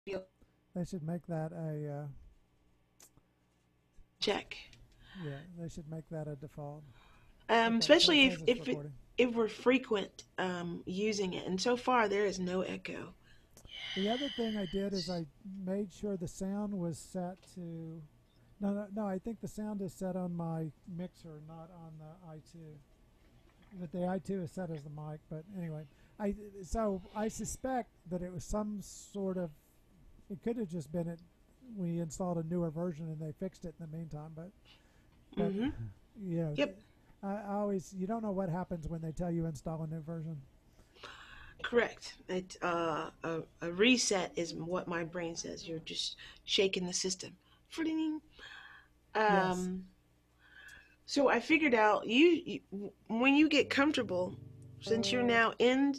They should make that a check. yeah. They should make that a default. Okay, so it Especially says it's recording. if we're frequent using it. And so far, there is no echo. The other thing I did is I made sure the sound was set to. No, no, no. I think the sound is set on my mixer, not on the I2. But the I2 is set as the mic. But anyway, I suspect that it was some sort of. It could have just been it. We installed a newer version and they fixed it in the meantime. But Mm-hmm. you know, Yep. I always you don't know what happens when they tell you install a new version. Correct. A reset is what my brain says. You're just shaking the system. Fling. Yes. Um, so I figured out when you get comfortable, since you're now in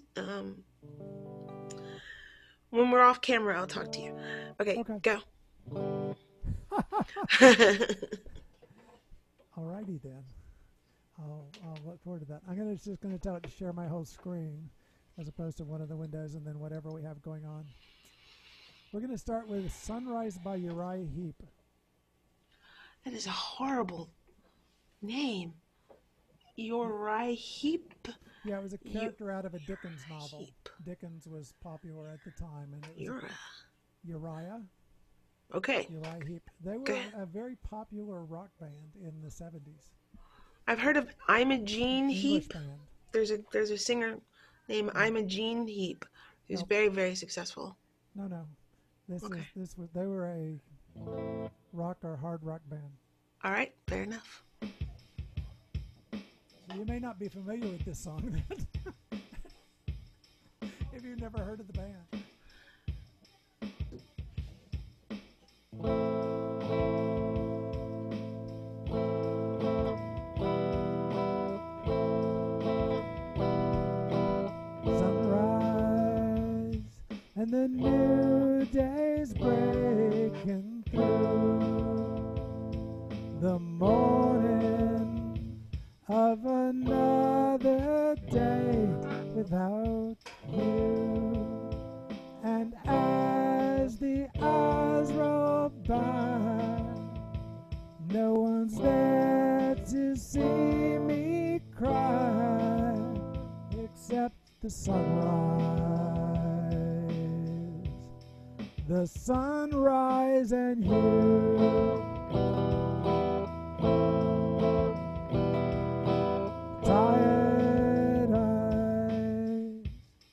when we're off camera, I'll talk to you. Okay, Okay. go. Alrighty then. I'll look forward to that. Just gonna tell it to share my whole screen as opposed to one of the windows and then whatever we have going on. We're gonna start with Sunrise by Uriah Heep. That is a horrible name. Uriah Heep. Yeah, it was a You character out of a Dickens novel. Heep. Dickens was popular at the time, and it was Uriah. Uriah Okay. Uriah Heep. They Go were ahead. a very popular rock band in the 70s. I've heard of Imogene English Heap. band. There's a singer named No, Imogene Heap who's no, very successful. no, no. Okay. This was they were a rock or hard rock band. All right. Fair enough. So you may not be familiar with this song if you've never heard of the band. Sunrise and the new day's breaking through the morning of another day without you. And as the hours roll by, no one's there to see me cry except the sunrise and you. Tired eyes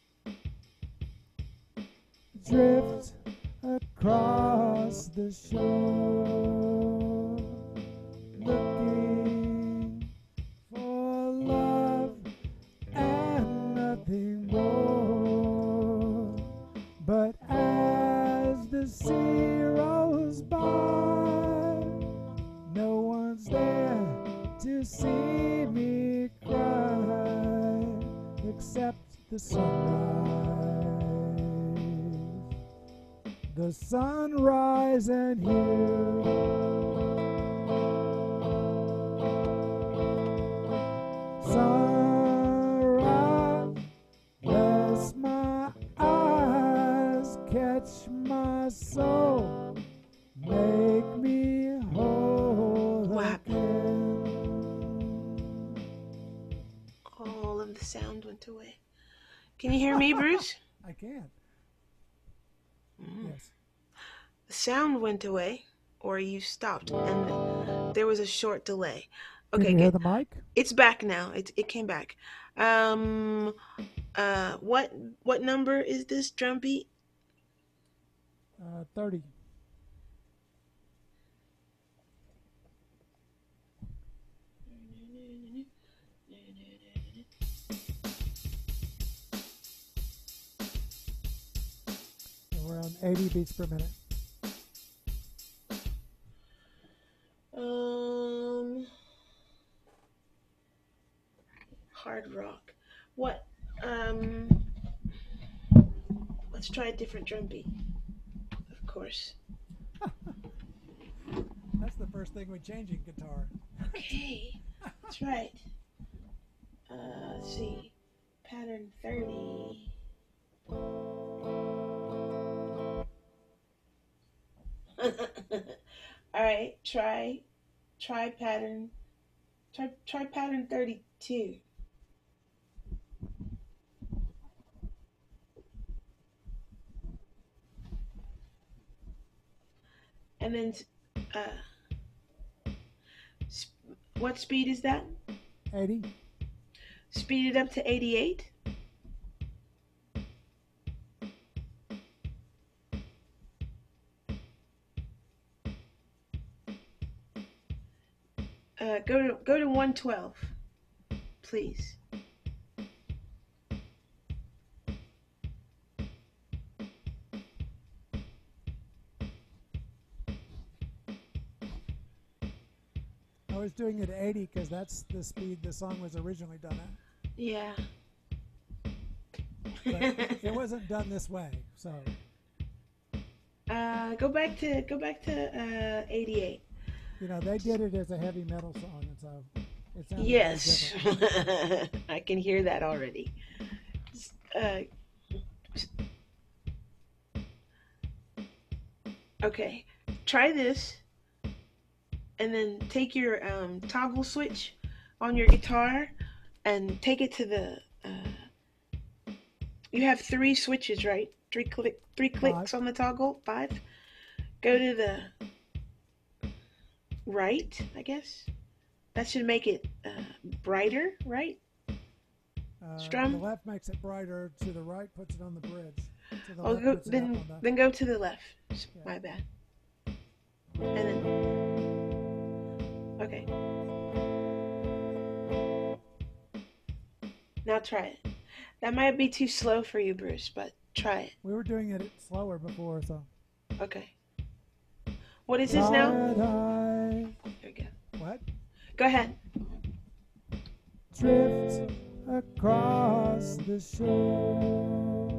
drift across the shore, looking for love and nothing more. But as the sea rolls by, no one's there to see me cry except the sunrise and you. Sunrise, bless my eyes, catch my soul, make me whole What happened? again. All of the sound went away. Can you hear me, Bruce? I can't. Mm. Yes. The sound went away, or you stopped, and there was a short delay. Can Okay, you hear good. the mic? It's back now. It came back. Um, what number is this drum beat? 30. Around 80 beats per minute. Um, hard rock. What? Let's try a different drum beat. Of course. That's the first thing we change in guitar. Okay, that's right. Let's see. Pattern 30. All right, try pattern. Try pattern 32. And then uh, what speed is that? 80. Speed it up to 88. Go to 112, please. I was doing it at 80 because that's the speed the song was originally done at. Yeah. But it wasn't done this way, so. Go back to 88. You know, they did it as a heavy metal song, and so it sounded very Yes. different. I can hear that already. Uh, okay. Try this and then take your toggle switch on your guitar and take it to the you have three switches, right? Three Five. clicks on the toggle. Five. Go to the right, I guess. That should make it brighter, right? The Strum. left makes it brighter. To the right puts it on the bridge. To the Oh, left puts it up on then go to the left. Yeah. My bad. And then okay. Now try it. That might be too slow for you, Bruce, but try it. We were doing it slower before, so. Okay. What is this now? Tired There we go. What? Go ahead. Drift across the shore,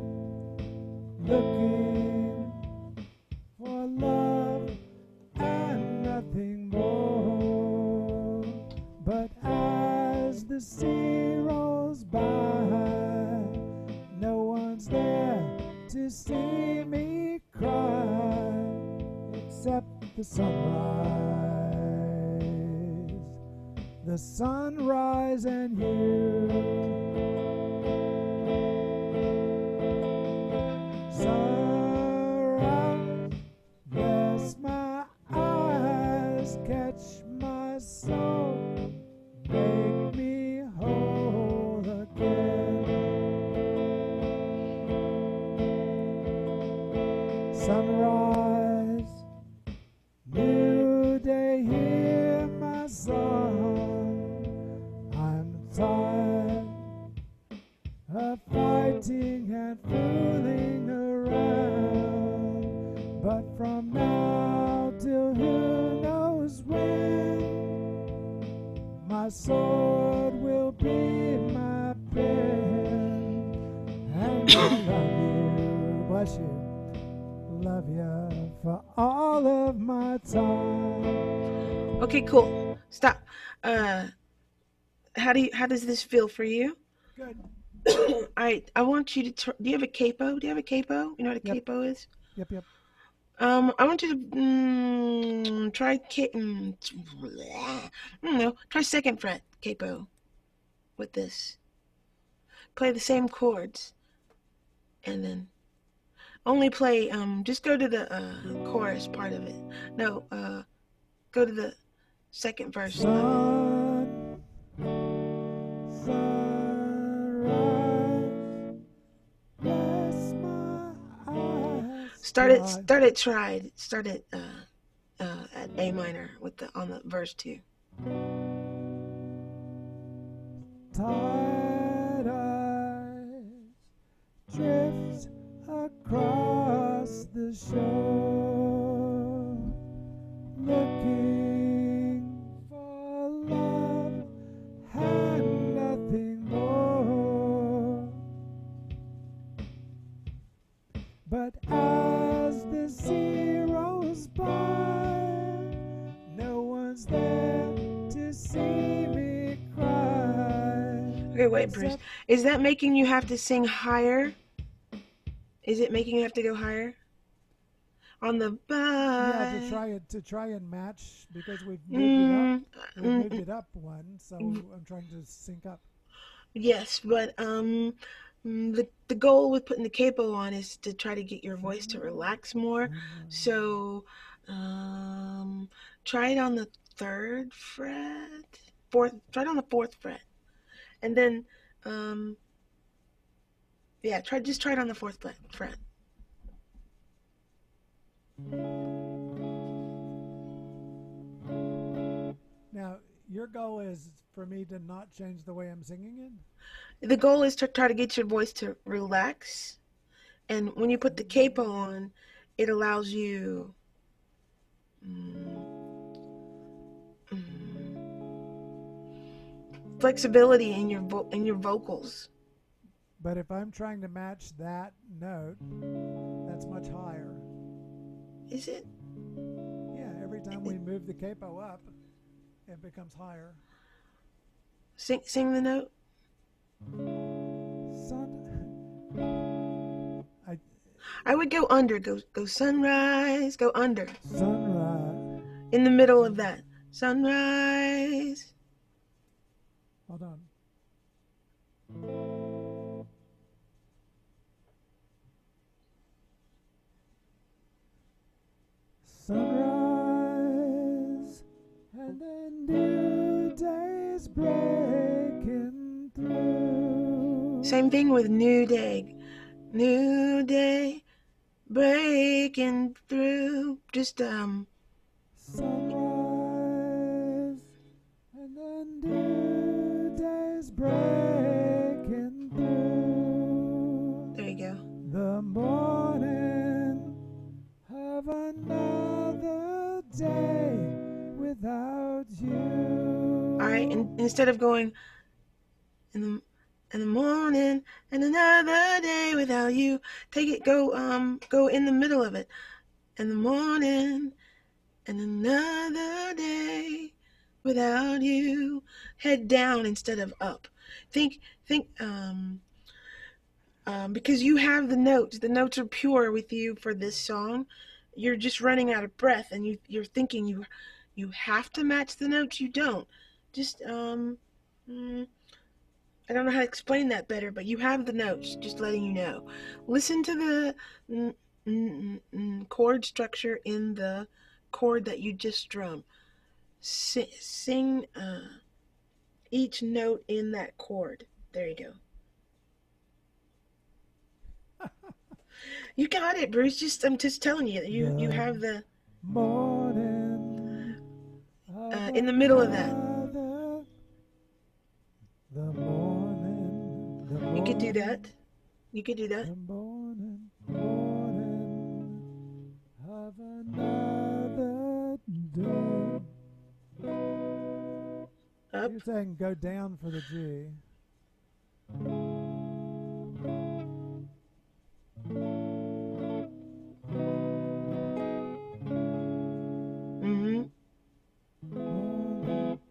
looking for love and nothing more. But as the sea rolls by, no one's there to see me cry, except the sunrise and you. Sunrise, bless my eyes, catch my soul, make me whole again. Sunrise, new day, hear my song. I'm tired of fighting and fooling around, but from now till who knows when, my sword will be my pen, and I love you, bless you, love you for all of my time. Okay, cool. Stop. How does this feel for you? Good. All right. I want you to. Do you have a capo? Do you have a capo? You know what a Yep. capo is? Yep. I want you to try no, try second fret capo with this. Play the same chords, and then only play. Just go to the chorus part of it. No, go to the second verse. Sunrise, bless my eyes. Start it at A minor with the on the verse 2. Tired eyes drift across the shore, looking for love and nothing more. But as the sea rolls by, no one's there to see me cry. Okay, wait, Bruce. Is that making you have to sing higher? Is it making you have to go higher? on the Yeah, bye. to try and match because we've moved it up. Mm, We've mm, moved mm, it up one, so mm, I'm trying to sync up. yes, but the goal with putting the capo on is to try to get your voice to Sunrise, relax more. sunrise. So um, try it on the third fret, fourth. Try it on the fourth fret, and then yeah, try it on the fourth fret. Now, your goal is for me to not change the way I'm singing it. The goal is to try to get your voice to relax, and when you put the capo on, it allows you mm, mm, flexibility in your vocals. But if I'm trying to match that note, that's much higher. Is it? Yeah, every time we move the capo up, it becomes higher. Sing the note. I I would go under. Go sunrise. Go under. sunrise. In the middle of that. Sunrise. Hold on. Sunrise, and then new days breaking through. Same thing with new day. New day breaking through. Just Sunrise, and then new days breaking through. there you go. The morning of another day without you. All right, and instead of going in the morning and another day without you, take it. Go in the middle of it. In the morning and another day without you. Head down instead of up. Think because you have the notes. The notes are pure with you for this song. You're just running out of breath, and you're thinking you have to match the notes. You don't. Just I don't know how to explain that better, but you have the notes. Just letting you know. Listen to the chord structure in the chord that you just strum. Sing each note in that chord. There you go. You got it, Bruce. I'm just telling you. You The have the morning of in the middle of that. another. The morning, the You could do morning, that. You could do that. the morning, morning of another day. Up. You're saying go down for the G. Mm-hmm. Morning,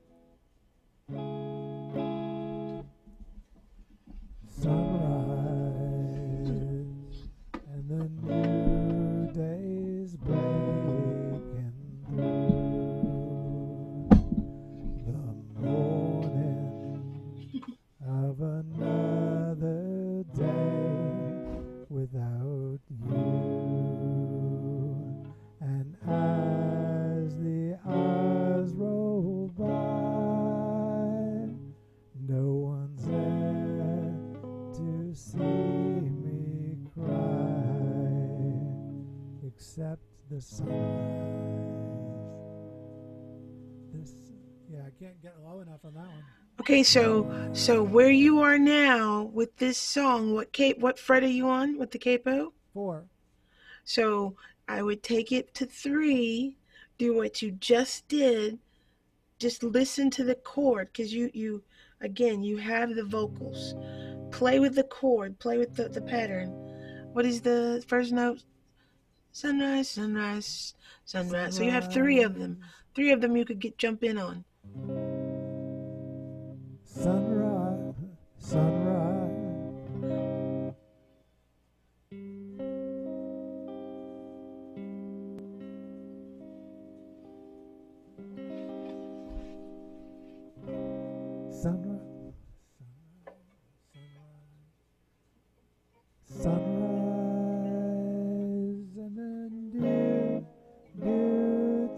sunrise, and the new day's breaking through. The morning of another day without you. And as the hours roll by, no one's there to see me cry except the sunrise. This, yeah, I can't get low enough on that one. Okay, so where you are now with this song, what fret are you on with the capo? 4. So I would take it to 3, do what you just did, just listen to the chord because you again you have the vocals. Play with the chord, play with the pattern. What is the first note? Sunrise, sunrise, sunrise. So you have 3 of them. Sunrise, 3 of them you could jump in on. sunrise, sunrise. Sunrise, sunrise, sunrise, and then dew, dew,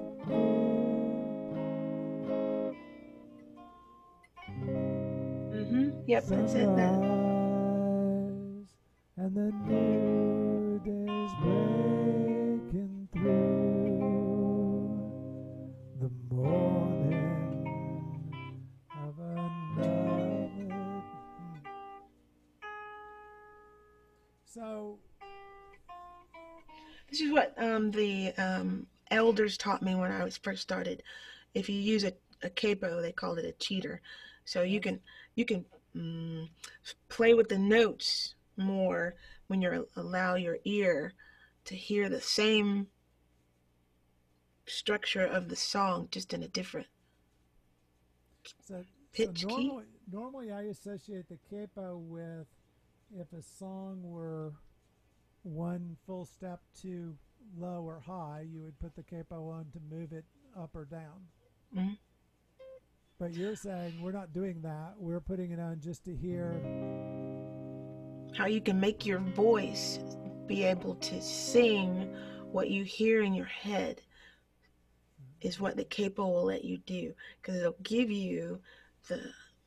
Yep, that's it. That. sunrise, and the new day's breaking through the morning of another. So This is what the elders taught me when I was first started. If you use a capo, they called it a cheater. So you can play with the notes more when you allow your ear to hear the same structure of the song, just in a different pitch key. Normally I associate the capo with if a song were one full step too low or high, you would put the capo on to move it up or down. Mm-hmm. But you're saying we're not doing that. We're putting it on just to hear how you can make your voice be able to sing what you hear in your head is what the capo will let you do, because it'll give you the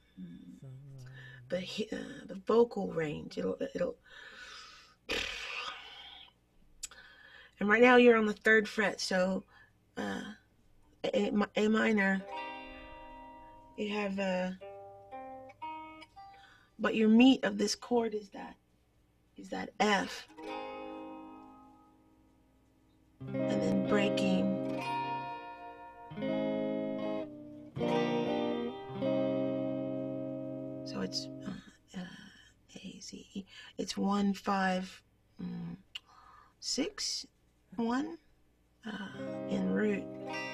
vocal range. It'll and right now you're on the 3rd fret, so A minor. You have but your meat of this chord is that F, and then breaking. So it's A Z E. It's 1 5 6 1 in root.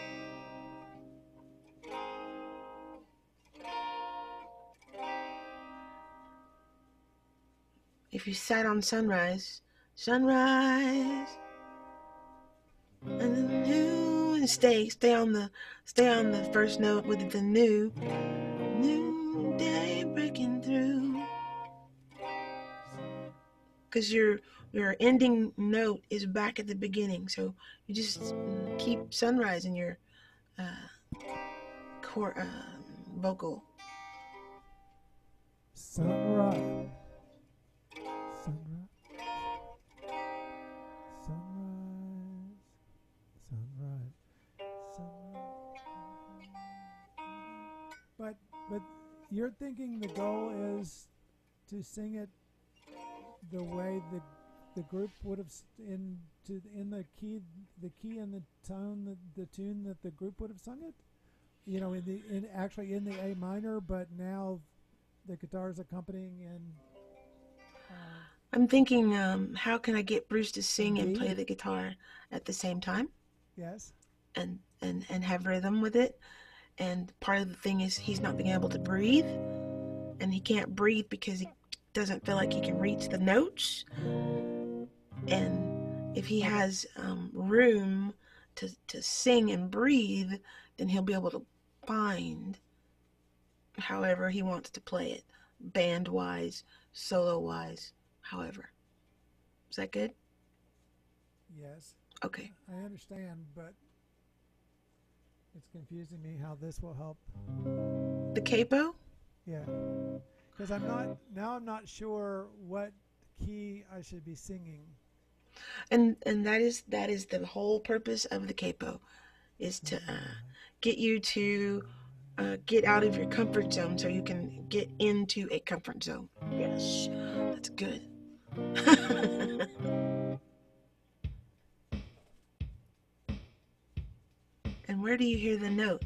If you sat on sunrise, sunrise, and then new, and stay on the first note with the new day breaking through, because your ending note is back at the beginning, so you just keep sunrise in your vocal. sunrise, sunrise, sunrise, sunrise, sunrise. But you're thinking the goal is to sing it the way the group would have in the key and the tone, the tune that the group would have sung it. You know, actually in the A minor, but now the guitar is accompanying in. I'm thinking, how can I get Bruce to sing and D? play the guitar at the same time? Yes. And have rhythm with it. And part of the thing is he's not being able to breathe, and he can't breathe because he doesn't feel like he can reach the notes. And if he has room to sing and breathe, then he'll be able to find however he wants to play it, band-wise, solo-wise, however. Is that good? Yes. Okay. I understand, but it's confusing me how this will help. The capo? Yeah. Because I'm not sure what key I should be singing. And that is the whole purpose of the capo, is to get you to get out of your comfort zone so you can get into a comfort zone. Yes, that's good. And where do you hear the note?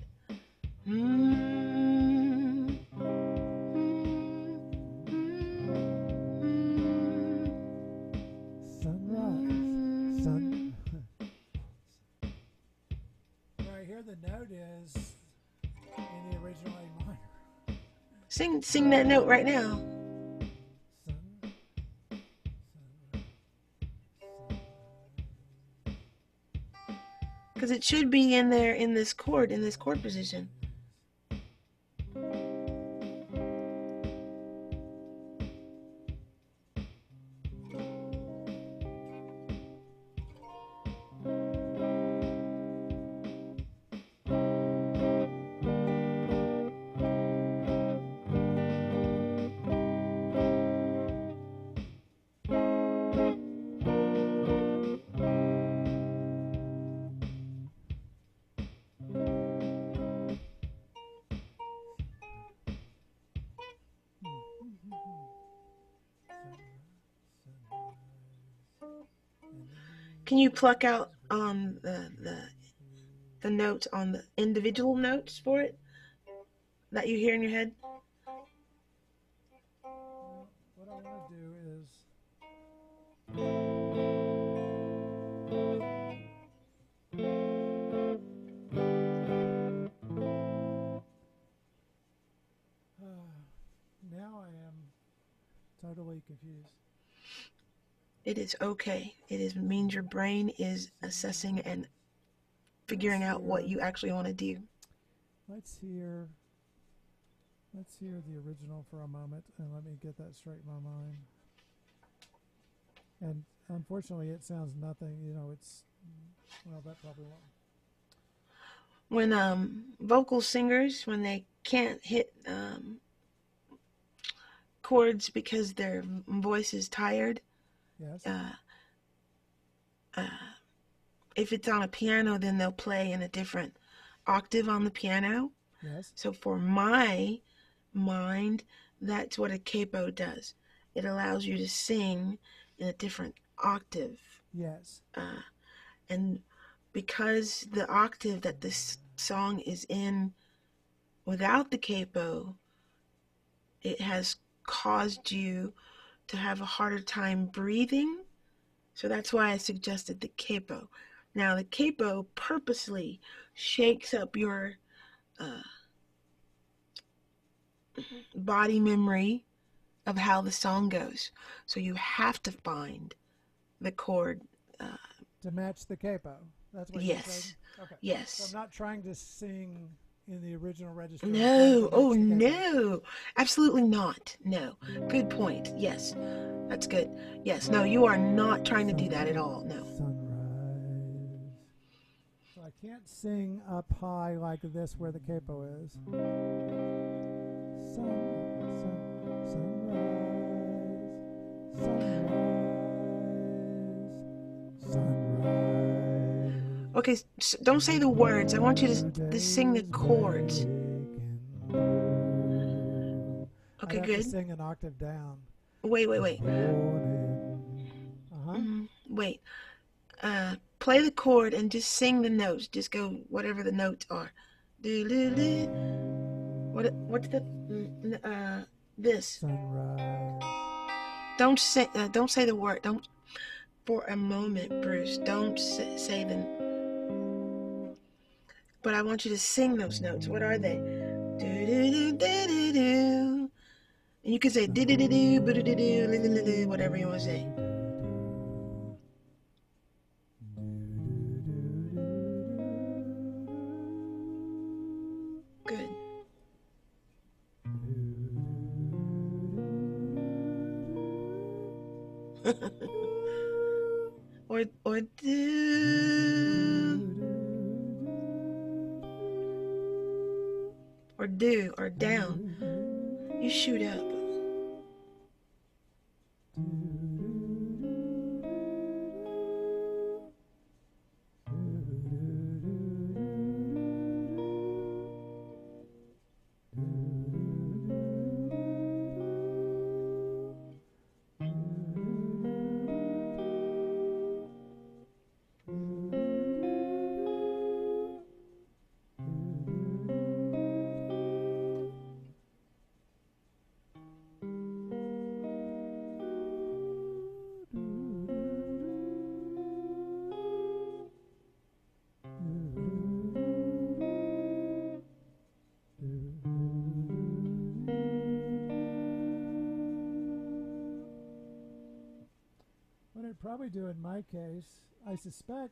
Where I hear the note is in the original A minor. Sing that note right now. Because it should be in there in this chord position. Can you pluck out on the notes on the individual notes for it that you hear in your head? Well, what I want to do is now I am totally confused. It is okay. It means your brain is assessing and figuring out what you actually want to do. Let's hear the original for a moment, and let me get that straight in my mind. And unfortunately, it sounds nothing. It's well, that probably won't. When vocal singers, when they can't hit chords because their voice is tired, Yes. If it's on a piano, then they'll play in a different octave on the piano. Yes. So for my mind, that's what a capo does. It allows you to sing in a different octave. Yes. And because the octave that this song is in without the capo, it has caused you to have a harder time breathing. So that's why I suggested the capo. Now, the capo purposely shakes up your body memory of how the song goes. So you have to find the chord. To match the capo. That's what Yes. you're saying? Okay. Yes. So I'm not trying to sing in the original register. No. Oh, no. Absolutely not. No. Good point. Yes. That's good. Yes. No, you are not trying to do that at all. No. Sunrise. So I can't sing up high like this where the capo is. Sunrise. Okay, so don't say the words. I want you to sing the chords. Okay, I'd have good. to sing an octave down. Wait. Wait. Play the chord and just sing the notes. Just go whatever the notes are. What's the this? Sunrise. Don't say the word. Don't for a moment, Bruce. Don't say the. But I want you to sing those notes. What are they? Do do do do do do. And you can say do do do do do do do whatever you want to say. Good. or do or down. You shoot up. What I'd probably do in my case, I suspect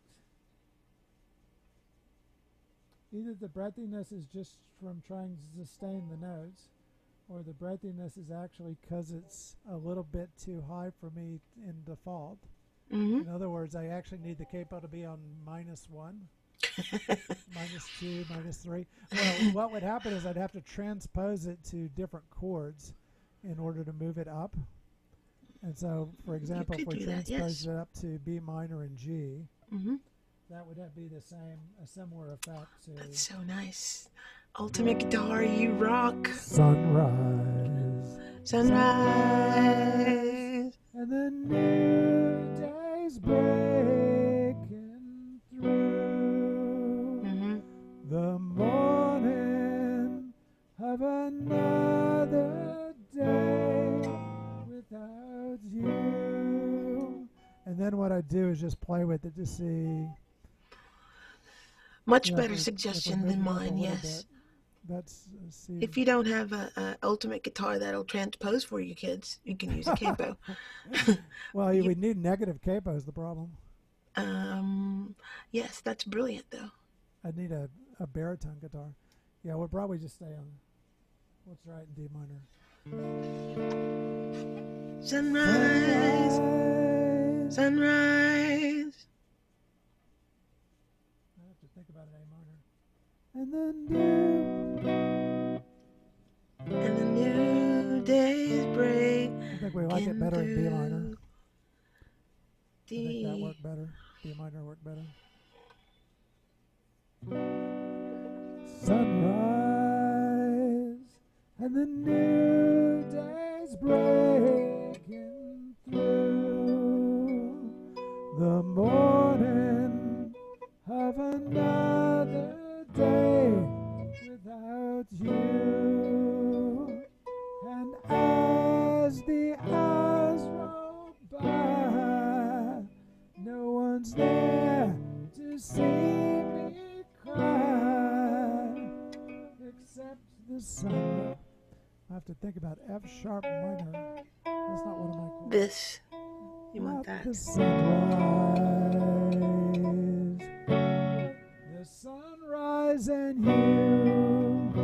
either the breathiness is just from trying to sustain the notes, or the breathiness is actually because it's a little bit too high for me in default. In other words, I actually need the capo to be on -1, -2, -3. Well, what would happen is I'd have to transpose it to different chords in order to move it up. And so, for example, if we transpose it up to B minor and G, that would be a similar effect to. That's so nice. Ultimate guitar, you rock. Sunrise. Sunrise. And the new day's breaking do is just play with it to see, Much you know, better if we're suggestion than moving up a mine, little yes. bit. That's see. If you don't have a ultimate guitar that'll transpose for you kids, you can use a capo. Well, You, we need negative capo is the problem. yes, that's brilliant though. I need a baritone guitar. Yeah, we'll probably just stay on. We'll try it in D minor. Sunrise, Sunrise. sunrise. I have to think about an A minor. And then And the new day's break I think we like it better in B minor. I think that D. worked better. B minor worked better. Sunrise and the new day's breaking through the morning of another day without you. And as the hours roll by, no one's there to see me cry except the sun. I have to think about F sharp minor. That's not one of my chords. This. You want Not that? the sunrise. The sunrise and you.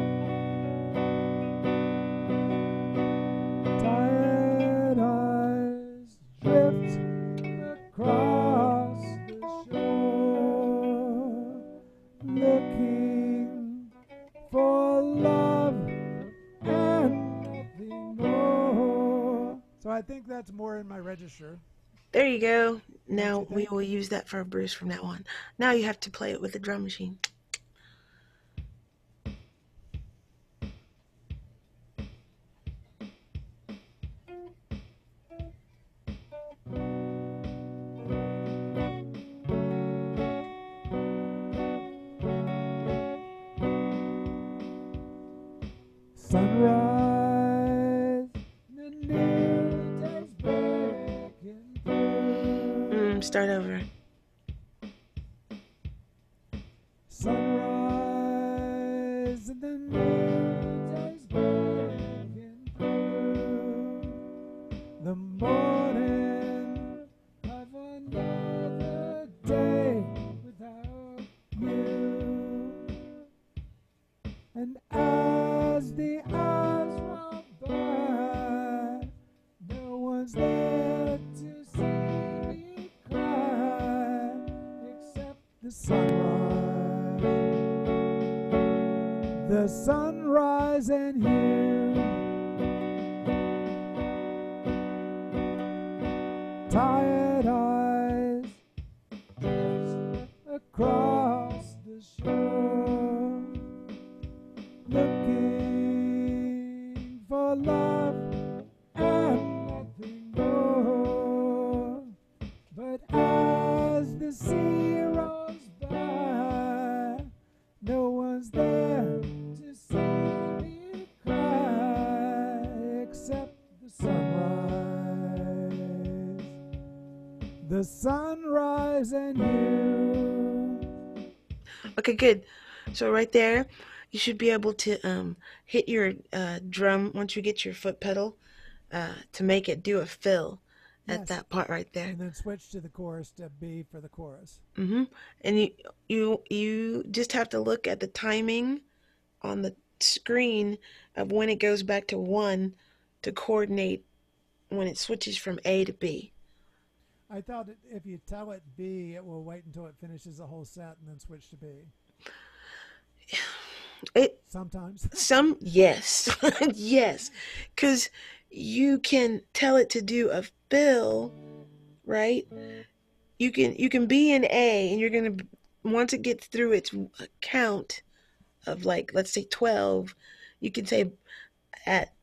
Tired eyes drift across the shore, looking for love and nothing more. So I think that's more in my register. There you go. Now you we think? will use that for Bruce from now on. Now you have to play it with the drum machine. Sunrise, the new day's breaking through. Start over. Sunrise, and the new day's breaking through. The morning of another day without you. And as the hours roll by, no one's there to see me cry except the sunrise. The sunrise and you. Tired eyes drift across the shore, looking for love and nothing more. But as the sea rolls by, no one's there to see me cry except the sunrise. The sunrise and you. Okay, good. So right there, you should be able to hit your drum once you get your foot pedal to make it do a fill at Yes. that part right there. And then switch to the chorus to B for the chorus. And you just have to look at the timing on the screen of when it goes back to 1 to coordinate when it switches from A to B. I thought if you tell it B, it will wait until it finishes the whole set and then switch to B. Sometimes. Yes. Yes. Because you can tell it to do a fill, right? You can be in A, and you're going to, once it gets through its count of, like, let's say 12, you can say at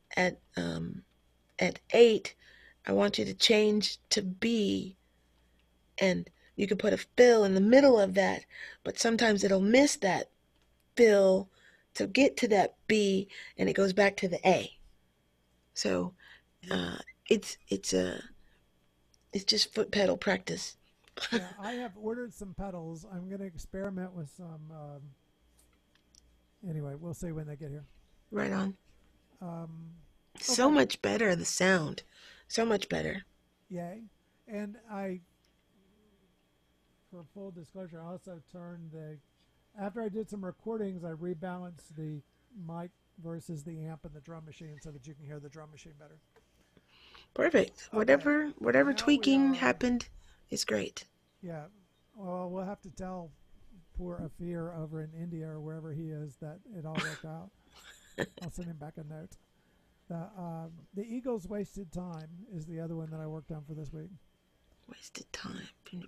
8, I want you to change to B, and you can put a fill in the middle of that, but sometimes it'll miss that fill to get to that B, and it goes back to the A. So it's just foot pedal practice. Yeah, I have ordered some pedals. I'm going to experiment with some. Anyway, we'll see when they get here. Right on. Um, So okay, much better, the sound. So much better. yay. And I, for full disclosure, I also turned the. After I did some recordings, I rebalanced the mic versus the amp and the drum machine so that you can hear the drum machine better. Perfect. Okay, Whatever now we tweaking are. happened is great. Yeah, well, we'll have to tell poor Afir over in India or wherever he is that it all worked out. I'll send him back a note. The Eagles' Wasted Time is the other one that I worked on for this week. Wasted time.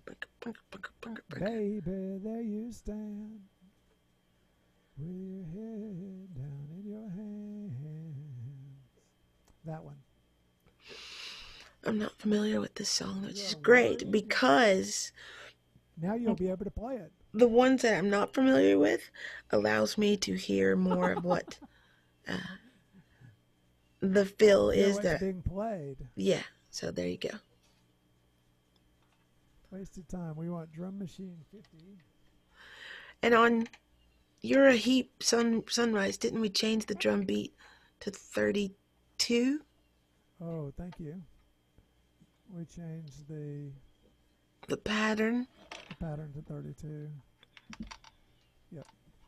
Baby, there you stand with your head down in your hands. That one. I'm not familiar with this song, which is You're great worried. because Now you'll be able to play it. the ones that I'm not familiar with allows me to hear more of what the feel Hear is what's that. being played. Yeah, so there you go. Wasted Time. We want Drum Machine 50. And on You're a Heap Sunrise, didn't we change the drum beat to 32? Oh, thank you. We changed The pattern. the pattern to 32. Yep.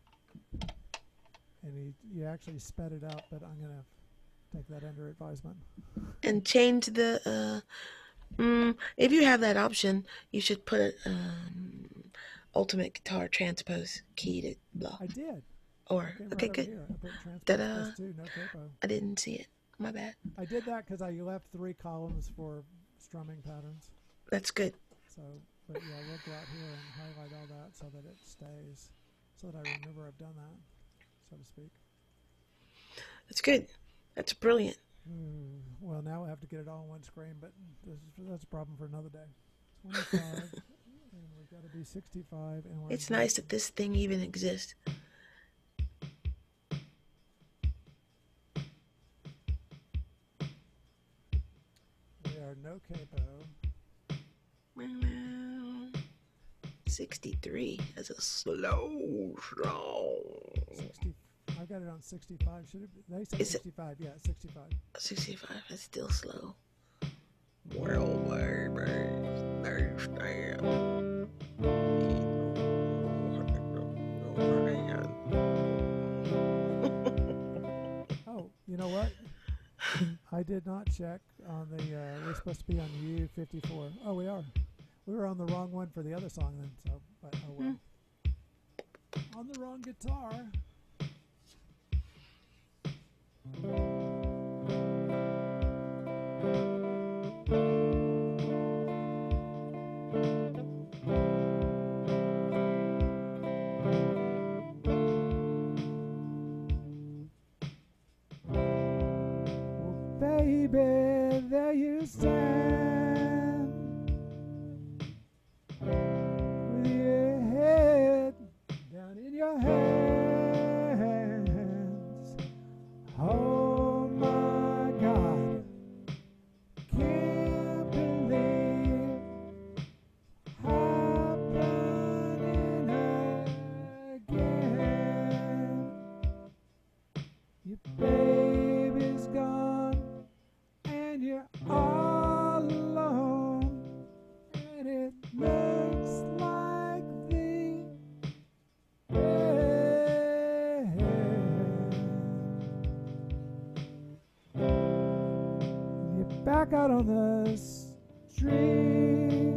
And you actually sped it up, but I'm going to take that under advisement. And change the, if you have that option, you should put it, ultimate guitar transpose key to blah. I did. Or, okay, good. Here. I put transpose Ta-da. plus 2, no capo. I didn't see it. My bad. I did that because I left 3 columns for strumming patterns. That's good. So, but yeah, we'll go out here and highlight all that so that it stays, so that I remember I've done that, so to speak. That's good. That's brilliant. Well, now we'll have to get it all on one screen, but that's a problem for another day. 25, and we've got to be 65. And It's nice that this thing even exists. We are no capo. 63 as a slow. 60. I've got it on 65. Should it be? They say 65. Yeah, 65. 65. That's still slow. Worldwide Oh, you know what? I did not check on the. We're supposed to be on U54. Oh, we are. We were on the wrong one for the other song then. So, but oh well. On the wrong guitar. Baby, there you stand with your head down in your hands. Oh my God, can't believe happening again. Your baby's gone and you're all alone, and it looks like the end. You're back out on the street,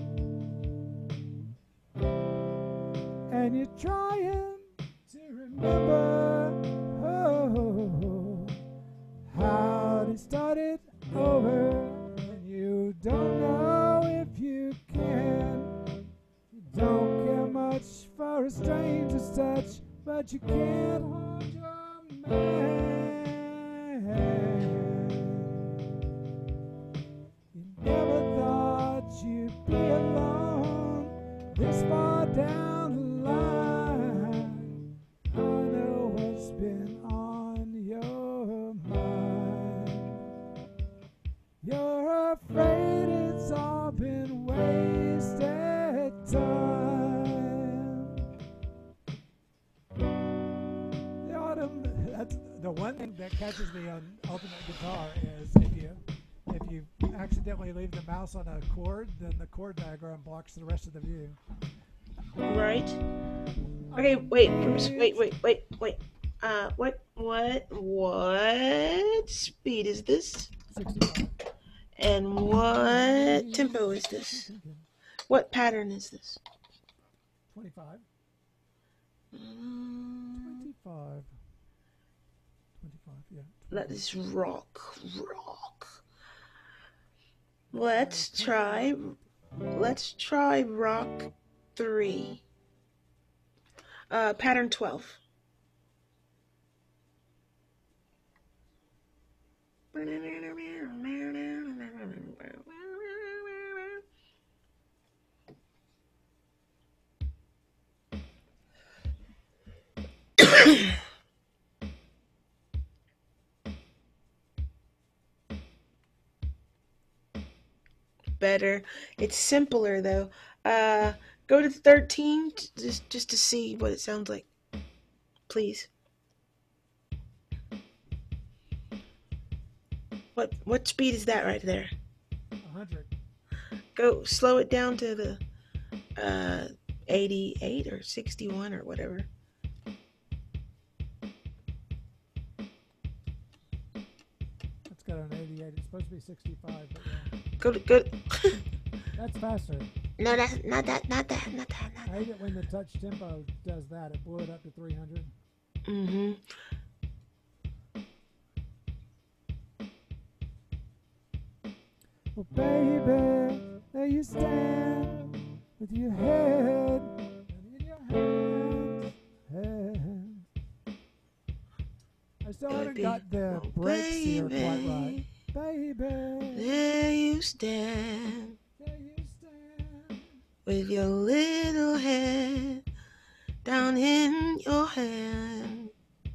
and you're trying to remember how it started over, and you don't know if you can. You don't care much for a stranger's touch, but you can't hold your man. You never thought you'd be alone this far down the line. I know what's been on your mind. You're afraid it's all been wasted. That's the one thing that catches me on Ultimate Guitar is if you accidentally leave the mouse on a chord, then the chord diagram blocks the rest of the view. Right? Okay, wait, Bruce. Wait. What speed is this? 65. And what tempo is this? What pattern is this? 25. 25. 25, yeah. 25. Let us rock. Let's try rock 3. Pattern 12. Better. It's simpler though. Go to 13 just to see what it sounds like. Please. What speed is that right there? 100. Go slow it down to the 88 or 61 or whatever. It's got an 88. It's supposed to be 65, but yeah. Go. That's faster. No, that's not that. I hate it when the touch tempo does that. It blew it up to 300. Mm-hmm. Well, baby, there you stand with your head in your hands. I still haven't got the breaks here quite right. Baby, there you stand with your little head down in your hand.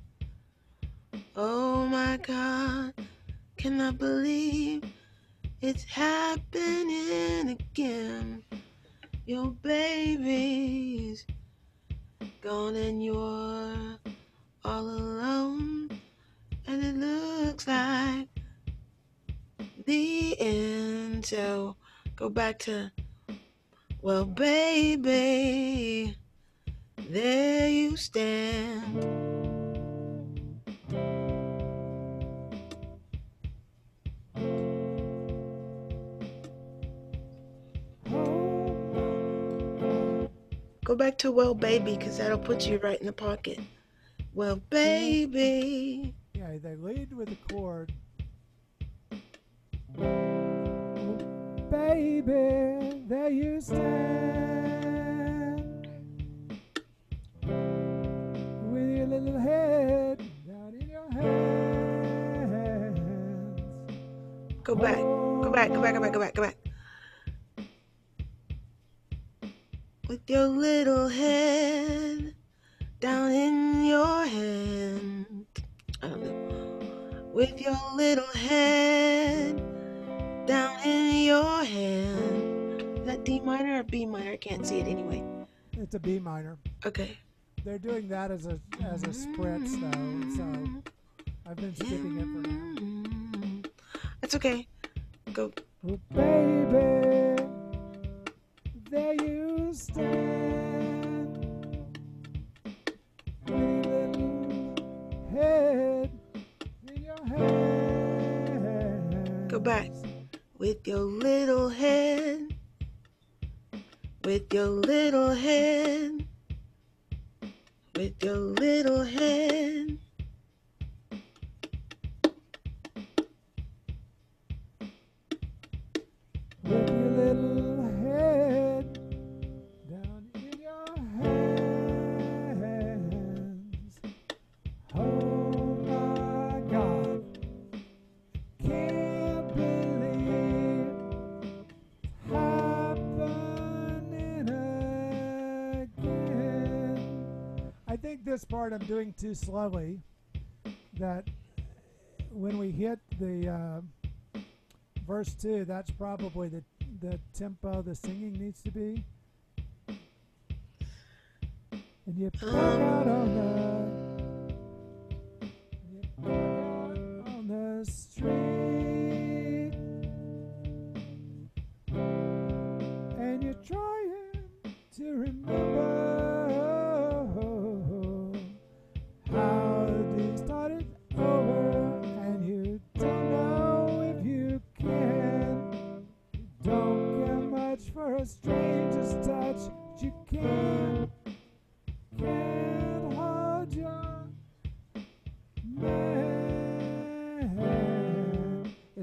Oh my God, cannot believe it's happening again. Your baby's gone and you're all alone, and it looks like the end. So go back to, well, baby, there you stand. Go back to well, baby, because that'll put you right in the pocket. Well, baby. Yeah, they lead with a chord. Oh, baby, there you stand with your little head down in your hands. Go back. With your little head down in your hand. I don't know. With your little head down in your hand. Is that D minor or B minor? I can't see it anyway. It's a B minor. Okay. They're doing that as a spritz though, so I've been skipping it for now. That's okay. Go. Oh, baby, there you stand with your little head in your hands. Go back. With your little head. With your little head. With your little head. With your little head down in your hands. Oh my God, can't believe it's happening again. I think this part I'm doing too slowly, that when we hit the verse 2, that's probably the tempo the singing needs to be. And you back out on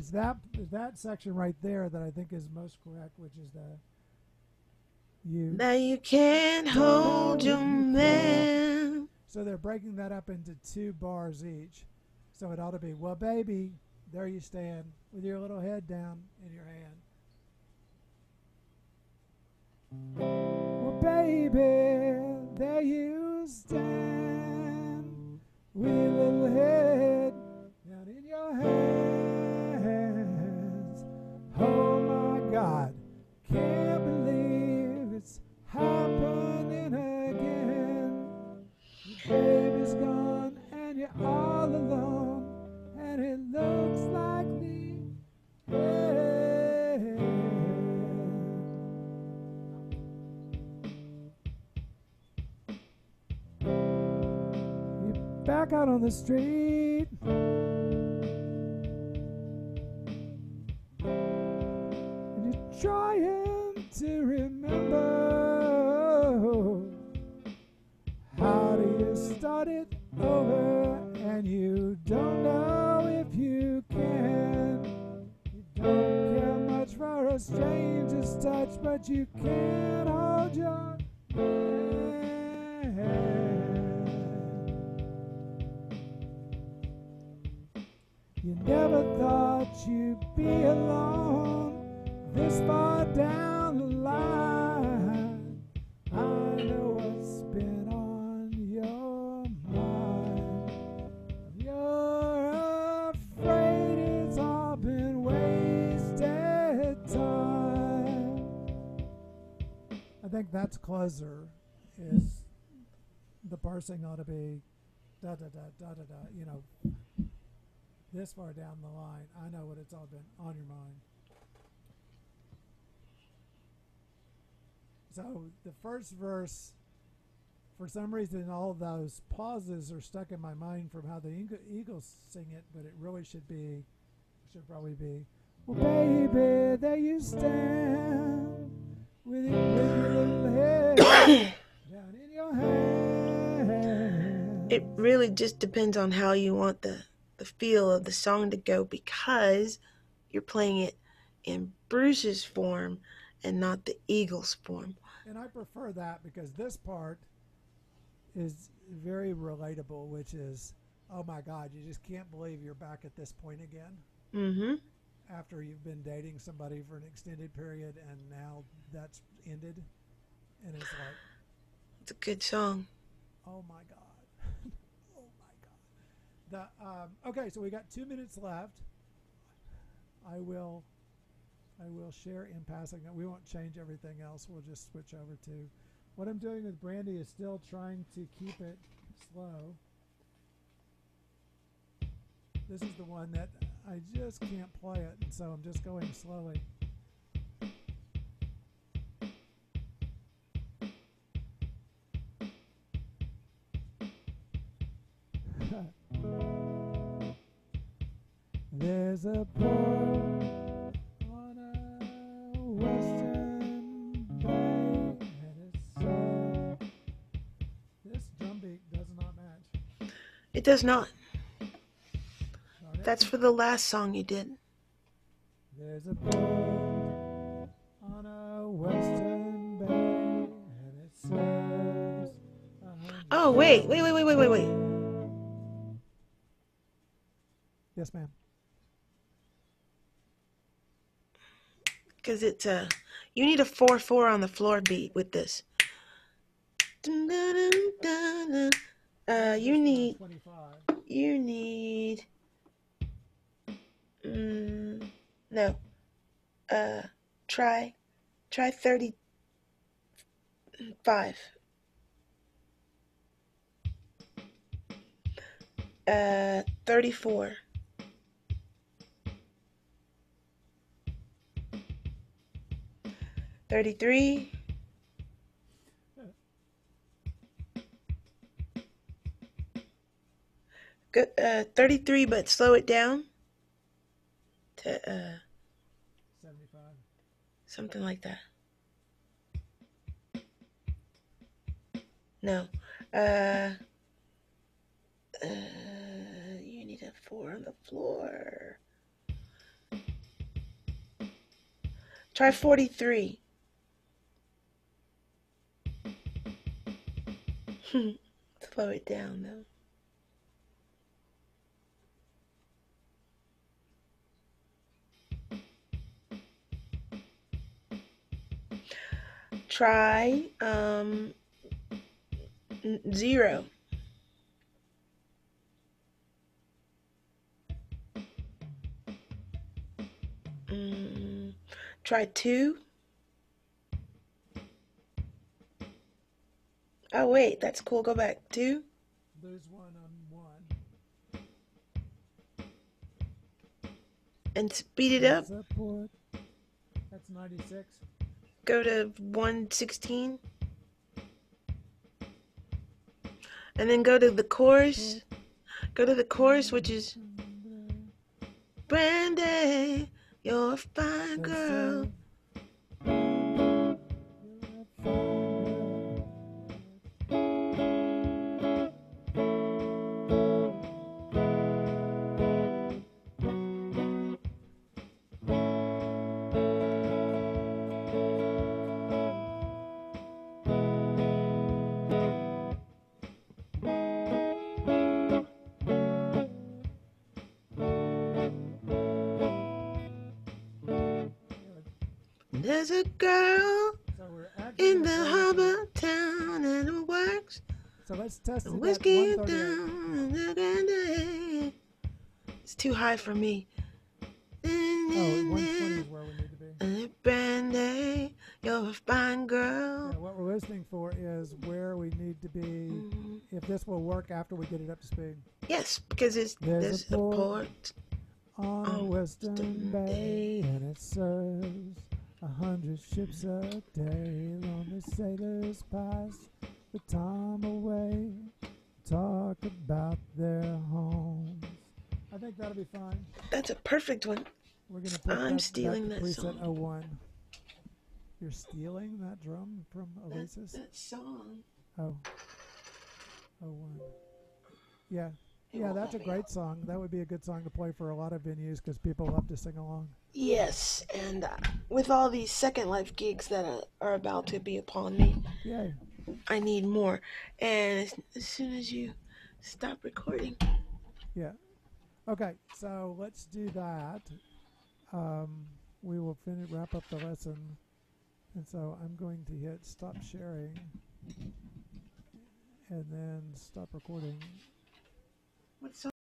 it's that section right there that I think is most correct, which is the you. Now you can't hold your man. So they're breaking that up into 2 bars each. So it ought to be, well, baby, there you stand with your little head down in your hand. Well, baby, there you stand with your little head down in your hands. Oh my God, can't believe it's happening again. Your baby's gone and you're all alone, and it looks like the end. You're back out on the street, and you're trying to remember, how do you start it over, and you don't know if you can. You don't care much for a stranger's touch, but you can't hold your hand. You never thought you'd be alone this far down the line. I know what's been on your mind. You're afraid it's all been wasted time. I think that's closer. Is the parsing ought to be da da da da da da. You know, this far down the line. I know what it's all been on your mind. So the first verse, for some reason, all those pauses are stuck in my mind from how the Eagles sing it, but it really should probably be, well, baby, there you stand with your little head down in your hand. It really just depends on how you want the feel of the song to go, because you're playing it in Bruce's form and not the Eagles form. And I prefer that because this part is very relatable, which is, oh my God, you just can't believe you're back at this point again. Mm-hmm. After you've been dating somebody for an extended period and now that's ended. And it's like, It's a good song. oh my God. Oh my God. Okay, so we got 2 minutes left. I will share in passing that we won't change everything else. We'll just switch over to what I'm doing with Brandy is still trying to keep it slow. This is the one that I just can't play it, and so I'm just going slowly. There's a port on a western bay, and it's this drum beat does not match. It does not. Darn it. That's for the last song you did. There's a port on a western bay, and it serves 100. Oh, wait. Yes, ma'am. Because it's you need a 4/4 on the floor beat with this. You need 25. No. Try 35. 34. $33. 33, but slow it down to 75. something like that. No. You need a 4 on the floor. Try 43. Slow it down though. Try 0. Try 2. Oh wait, that's cool. Go back. 2. Lose 1 on 1. And speed it up. Support. That's 96. Go to 116. And then go to the chorus. Go to the chorus, which is Brandy, you're a fine girl. There's a girl in the harbor town and it works. So let's test it. Whiskey down. It's too high for me. Oh, 120 is where we need to be. Brandy, you're a fine girl. Yeah, what we're listening for is where we need to be. If this will work after we get it up to speed. Yes, because there's a port on a western bay, and it serves 100 ships a day. Lonely sailors pass the time away, talk about their homes. I think that'll be fine. That's a perfect one. We're gonna put I'm stealing that preset song. 01. You're stealing that drum from Oasis? That song. Oh. 01. Yeah. Yeah, that's a great song. That would be a good song to play for a lot of venues because people love to sing along. Yes, and with all these Second Life gigs that are about to be upon me, Yay. I need more. And as soon as you stop recording. Yeah. Okay, so let's do that. We will wrap up the lesson. And so I'm going to hit stop sharing and then stop recording. What song?